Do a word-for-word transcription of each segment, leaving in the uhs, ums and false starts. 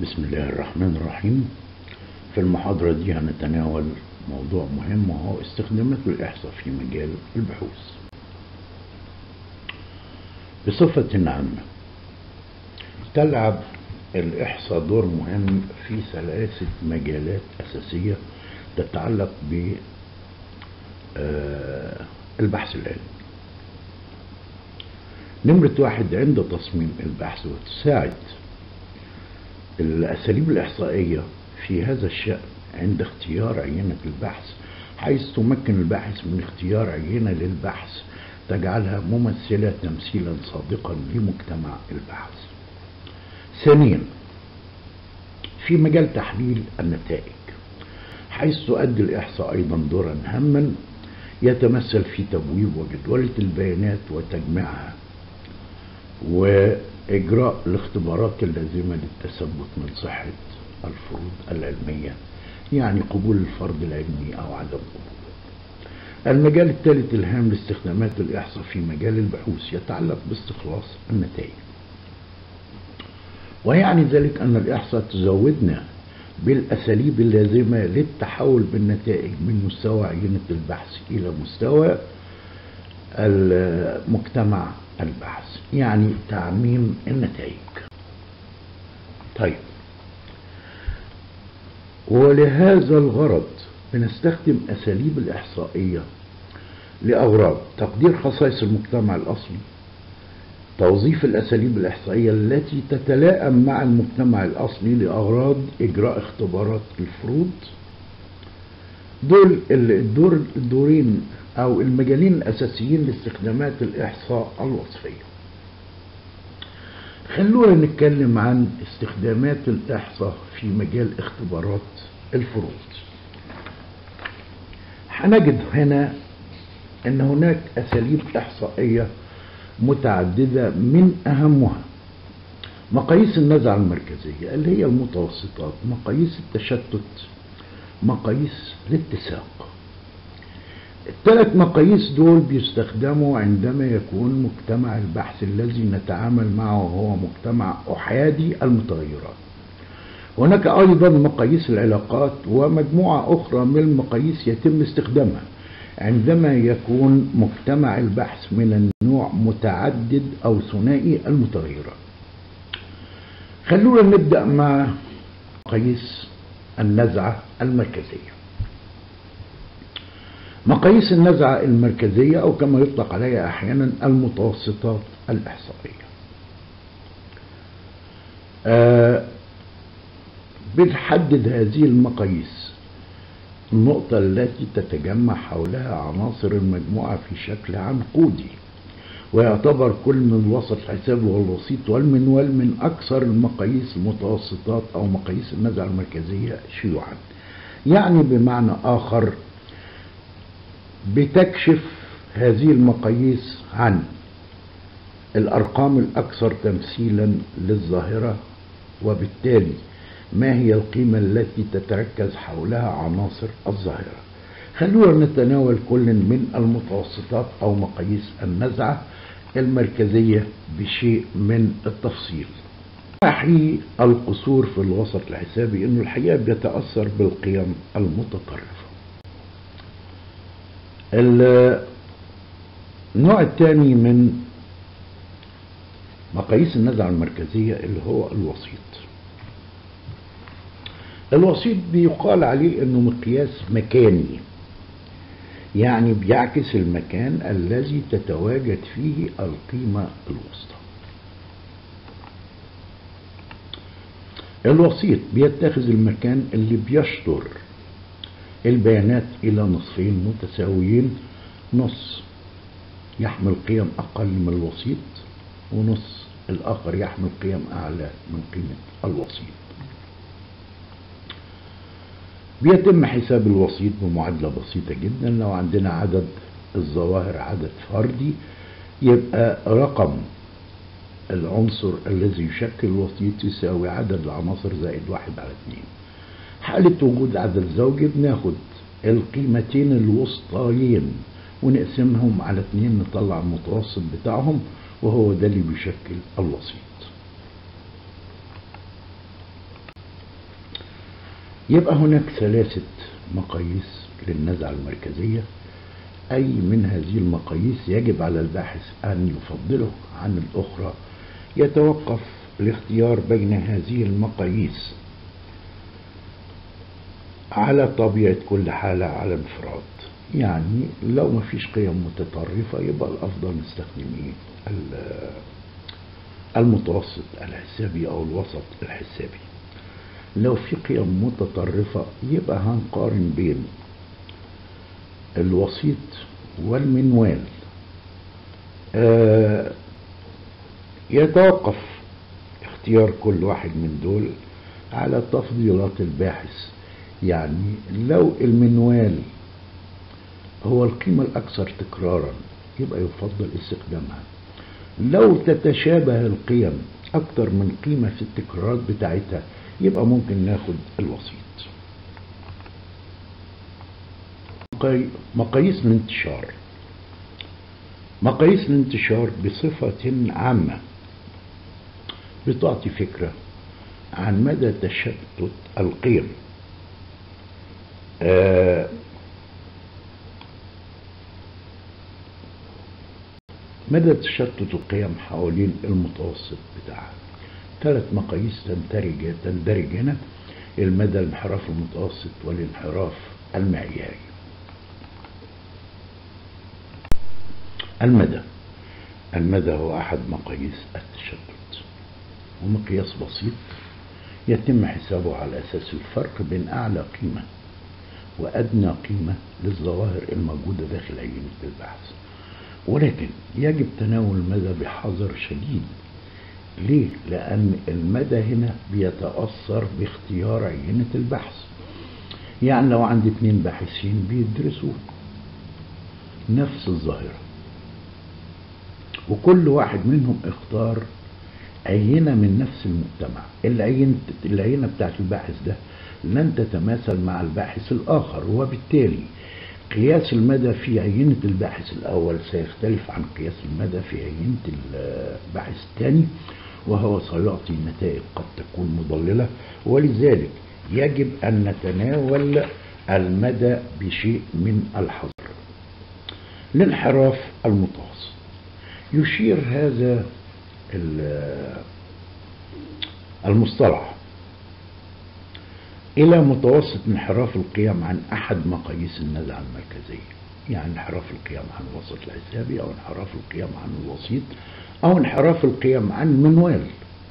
بسم الله الرحمن الرحيم. في المحاضرة دي هنتناول موضوع مهم وهو استخدامات الإحصاء في مجال البحوث. بصفة عامة تلعب الإحصاء دور مهم في ثلاثة مجالات أساسية تتعلق بالبحث العلمي. نمرة واحد، عند تصميم البحث، وتساعد الأساليب الإحصائية في هذا الشأن عند اختيار عينة البحث، حيث تمكن الباحث من اختيار عينة للبحث تجعلها ممثلة تمثيلا صادقا لمجتمع البحث. ثانيا، في مجال تحليل النتائج، حيث تؤدي الإحصاء أيضا دورا هاما يتمثل في تبويب وجدولة البيانات وتجميعها وإجراء الاختبارات اللازمة للتثبت من صحة الفروض العلمية، يعني قبول الفرض العلمي أو عدم قبوله. المجال الثالث الهام لاستخدامات الإحصاء في مجال البحوث يتعلق باستخلاص النتائج، ويعني ذلك أن الإحصاء تزودنا بالأساليب اللازمة للتحول بالنتائج من مستوى عينة البحث إلى مستوى المجتمع البحث، يعني تعميم النتائج. طيب، ولهذا الغرض بنستخدم أساليب الإحصائية لأغراض تقدير خصائص المجتمع الأصلي، توظيف الأساليب الإحصائية التي تتلائم مع المجتمع الأصلي لأغراض إجراء اختبارات الفروض. دول الدور الدورين أو المجالين الأساسيين لاستخدامات الإحصاء الوصفية. خلونا نتكلم عن استخدامات الإحصاء في مجال اختبارات الفروض. هنجد هنا أن هناك أساليب إحصائية متعددة، من أهمها مقاييس النزعة المركزية اللي هي المتوسطات، مقاييس التشتت، مقاييس الاتساق. الثلاث مقاييس دول بيستخدموا عندما يكون مجتمع البحث الذي نتعامل معه هو مجتمع أحادي المتغيرات. هناك أيضا مقاييس العلاقات ومجموعة أخرى من المقاييس يتم استخدامها عندما يكون مجتمع البحث من النوع متعدد أو ثنائي المتغيرات. خلونا نبدأ مع مقاييس النزعة المركزية. مقاييس النزعة المركزية، أو كما يطلق عليها أحيانا المتوسطات الإحصائية، أه بنحدد هذه المقاييس النقطة التي تتجمع حولها عناصر المجموعة في شكل عنقودي، ويعتبر كل من وسط الحساب والوسيط والمنوال من أكثر المقاييس المتوسطات أو مقاييس النزعة المركزية شيوعا. يعني بمعنى آخر بتكشف هذه المقاييس عن الأرقام الأكثر تمثيلا للظاهرة، وبالتالي ما هي القيمة التي تتركز حولها عناصر الظاهرة. خلونا نتناول كل من المتوسطات أو مقاييس النزعة المركزية بشيء من التفصيل. ناحي القصور في الوسط الحسابي إنه الحقيقة بيتأثر بالقيم المتطرفة. النوع الثاني من مقاييس النزعة المركزية اللي هو الوسيط. الوسيط بيقال عليه انه مقياس مكاني، يعني بيعكس المكان الذي تتواجد فيه القيمة الوسطى. الوسيط بيتخذ المكان اللي بيشطر البيانات إلى نصفين متساويين، نص يحمل قيم أقل من الوسيط ونص الآخر يحمل قيم أعلى من قيمة الوسيط. بيتم حساب الوسيط بمعادلة بسيطة جدا. لو عندنا عدد الظواهر عدد فردي، يبقى رقم العنصر الذي يشكل الوسيط يساوي عدد العناصر زائد واحد على اثنين. حالة وجود عدد زوجي بناخد القيمتين الوسطيين ونقسمهم على اثنين نطلع المتوسط بتاعهم، وهو ده اللي بيشكل الوسيط. يبقى هناك ثلاثة مقاييس للنزعة المركزية، أي من هذه المقاييس يجب على الباحث أن يفضله عن الأخرى. يتوقف الاختيار بين هذه المقاييس على طبيعة كل حالة على انفراد. يعني لو ما فيش قيم متطرفة يبقى الأفضل نستخدم إيه؟ المتوسط الحسابي أو الوسط الحسابي. لو في قيم متطرفة يبقى هنقارن بين الوسيط والمنوال. آه يتوقف اختيار كل واحد من دول على تفضيلات الباحث. يعني لو المنوال هو القيمة الأكثر تكرارا يبقى يفضل استخدامها. لو تتشابه القيم أكثر من قيمة في التكرارات بتاعتها يبقى ممكن ناخد الوسيط. مقاييس الانتشار. مقاييس الانتشار بصفة عامة بتعطي فكرة عن مدى تشتت القيم. آه مدى تشتت القيم حوالين المتوسط بتاعها. ثلاث مقاييس تندرج تندرج هنا: المدى، الانحراف المتوسط، والانحراف المعياري. المدى المدى هو أحد مقاييس التشتت، ومقياس بسيط يتم حسابه على أساس الفرق بين أعلى قيمة وأدنى قيمة للظواهر الموجودة داخل عينة البحث. ولكن يجب تناول المدى بحذر شديد. ليه؟ لأن المدى هنا بيتأثر باختيار عينة البحث. يعني لو عندي اتنين باحثين بيدرسوا نفس الظاهرة وكل واحد منهم اختار عينة من نفس المجتمع، العينة العينة بتاعت الباحث ده لن تتماثل مع الباحث الآخر، وبالتالي قياس المدى في عينة الباحث الأول سيختلف عن قياس المدى في عينة الباحث الثاني، وهو سيعطي نتائج قد تكون مضللة. ولذلك يجب أن نتناول المدى بشيء من الحذر. الانحراف المتوسط يشير هذا المصطلح إلى متوسط انحراف القيم عن أحد مقاييس النزعة المركزية. يعني انحراف القيم عن الوسط الحسابي، أو انحراف القيم عن الوسيط، أو انحراف القيم عن المنوال.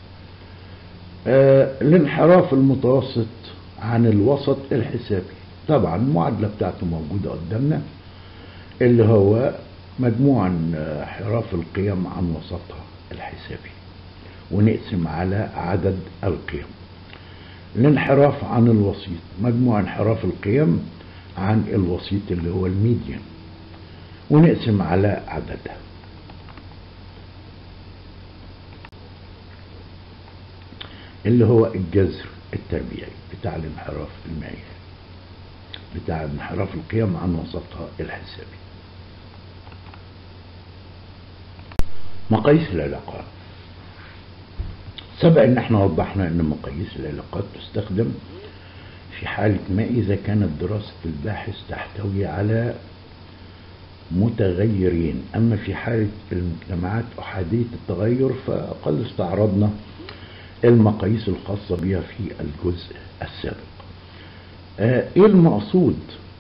آه الانحراف المتوسط عن الوسط الحسابي، طبعا المعادلة بتاعته موجودة قدامنا، اللي هو مجموع انحراف القيم عن وسطها الحسابي ونقسم على عدد القيم. الانحراف عن الوسيط مجموع انحراف القيم عن الوسيط اللي هو الميديان ونقسم على عددها. اللي هو الجذر التربيعي بتاع الانحراف المعياري بتاع انحراف القيم عن وسطها الحسابي. مقاييس العلاقات. سبق ان احنا وضحنا ان مقاييس العلاقات تستخدم في حالة ما اذا كانت دراسة الباحث تحتوي على متغيرين. اما في حالة المجتمعات احادية التغير فقد استعرضنا المقاييس الخاصة بها في الجزء السابق. آه ايه المقصود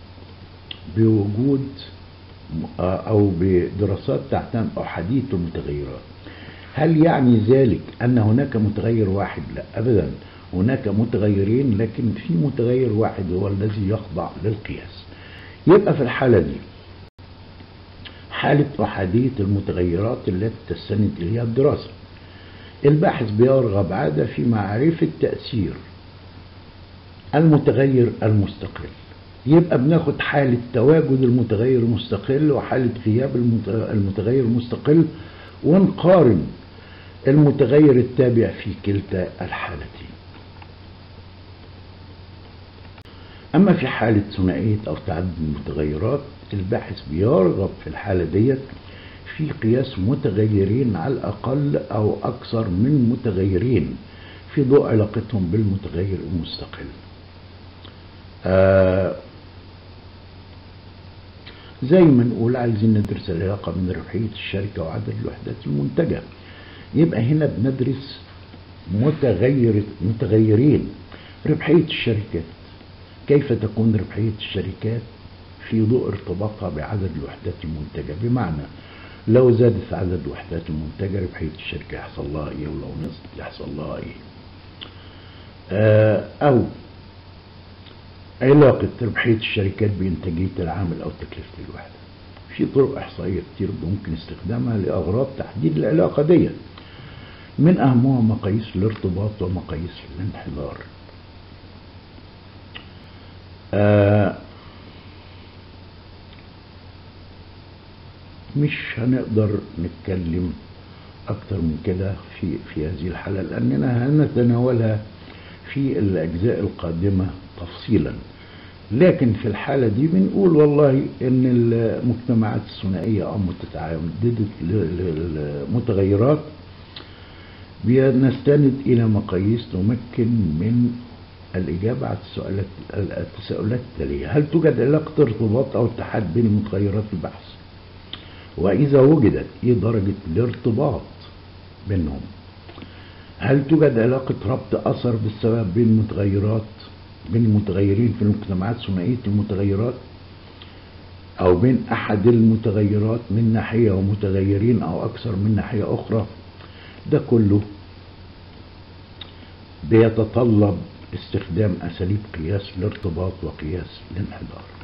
بوجود آه او بدراسات تعتمد احادية المتغيرات؟ هل يعني ذلك أن هناك متغير واحد؟ لا أبدا، هناك متغيرين لكن في متغير واحد هو الذي يخضع للقياس. يبقى في الحالة دي حالة أحادية المتغيرات التي تستند إليها الدراسة. الباحث بيرغب عادة في معرفة تأثير المتغير المستقل. يبقى بناخد حالة تواجد المتغير المستقل وحالة غياب المتغير المستقل ونقارن المتغير التابع في كلتا الحالتين. أما في حالة ثنائية أو تعدد المتغيرات الباحث بيرغب في الحالة ديت في قياس متغيرين على الأقل أو أكثر من متغيرين في ضوء علاقتهم بالمتغير المستقل. آه زي ما نقول عايزين ندرس العلاقة بين ربحية الشركة وعدد الوحدات المنتجة، يبقى هنا بندرس متغير متغيرين. ربحية الشركات، كيف تكون ربحية الشركات في ضوء ارتباطها بعدد الوحدات المنتجة؟ بمعنى لو زادت عدد الوحدات المنتجة ربحية الشركة يحصل لها ايه، ولو نقصت يحصل لها ايه. آه او علاقة ربحية الشركات بإنتاجية العامل أو تكلفة الوحدة. في طرق إحصائية كتير ممكن استخدامها لأغراض تحديد العلاقة دي، من أهمها مقاييس الارتباط ومقاييس الانحدار. آه مش هنقدر نتكلم أكتر من كده في في هذه الحلقة، لأننا هنتناولها في الأجزاء القادمة تفصيلا. لكن في الحالة دي بنقول والله إن المجتمعات الثنائية أو متعددة المتغيرات بنستند إلى مقاييس تمكن من الإجابة على السؤالات التساؤلات التالية: هل توجد علاقة ارتباط أو اتحاد بين متغيرات البحث؟ وإذا وجدت، إيه درجة الارتباط بينهم؟ هل توجد علاقة ربط أثر بالسبب بين متغيرات بين المتغيرين في المجتمعات ثنائية المتغيرات، أو بين أحد المتغيرات من ناحية ومتغيرين أو أكثر من ناحية أخرى؟ ده كله بيتطلب استخدام أساليب قياس الارتباط وقياس الانحدار.